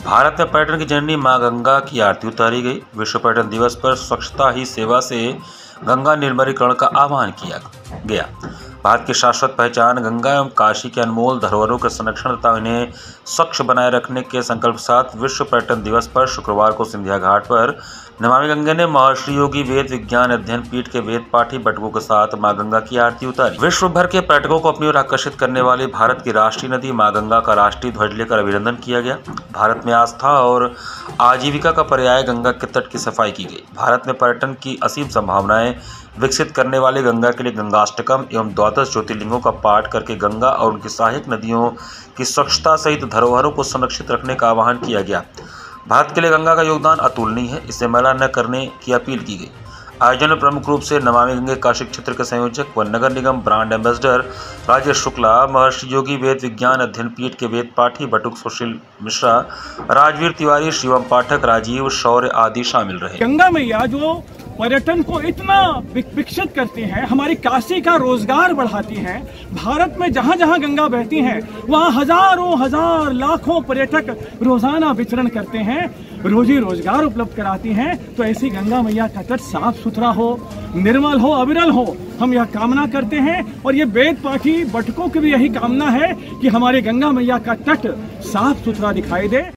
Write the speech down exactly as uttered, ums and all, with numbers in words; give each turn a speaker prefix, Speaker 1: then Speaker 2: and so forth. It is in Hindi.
Speaker 1: भारत में पर्यटन की जननी मां गंगा की आरती उतारी गई। विश्व पर्यटन दिवस पर स्वच्छता ही सेवा से गंगा निर्मलीकरण का आह्वान किया गया। भारत की शाश्वत पहचान गंगा एवं काशी के अनमोल धरोहरों के संरक्षण तथा इन्हें स्वच्छ बनाए रखने के संकल्प के साथ विश्व पर्यटन दिवस पर शुक्रवार को सिंधिया घाट पर नमामि गंगे ने महर्षि योगी वेद विज्ञान अध्ययन पीठ के वेद पाठी बटुकों के साथ मां गंगा की आरती उतारी। विश्व भर के पर्यटकों को अपनी ओर आकर्षित करने वाली भारत की राष्ट्रीय नदी मां गंगा का राष्ट्रीय ध्वज लेकर अभिनंदन किया गया। भारत में आस्था और आजीविका का पर्याय गंगा के तट की सफाई की गई। भारत में पर्यटन की असीम संभावनाएं विकसित करने वाली गंगा के लिए गंगाष्टकम एवं द्वादश ज्योतिर्लिंगों का पाठ करके गंगा और उनकी सहायक नदियों की स्वच्छता सहित धरोहरों को संरक्षित रखने का आह्वान किया गया। भारत के लिए गंगा का योगदान अतुलनीय है, इसे मैला न करने की अपील की गई। आयोजन में प्रमुख रूप से नमामि गंगे काशी क्षेत्र के संयोजक व नगर निगम ब्रांड एम्बेसडर राजेश शुक्ला, महर्षि योगी वेद विज्ञान अध्ययन पीठ के वेद पाठी बटुक सुशील मिश्रा, राजवीर तिवारी, शिवम पाठक, राजीव शौर्य आदि शामिल रहे।
Speaker 2: गंगा मैया जो पर्यटन को इतना विकसित करती हैं, हमारी काशी का रोजगार बढ़ाती हैं। भारत में जहाँ जहाँ गंगा बहती हैं वहाँ हजारों हजार लाखों पर्यटक रोजाना विचरण करते हैं, रोजी रोजगार उपलब्ध कराती हैं। तो ऐसी गंगा मैया का तट साफ सुथरा हो, निर्मल हो, अविरल हो, हम यह कामना करते हैं। और ये वेद पाठी बटुकों की भी यही कामना है कि हमारे गंगा मैया का तट साफ सुथरा दिखाई दे।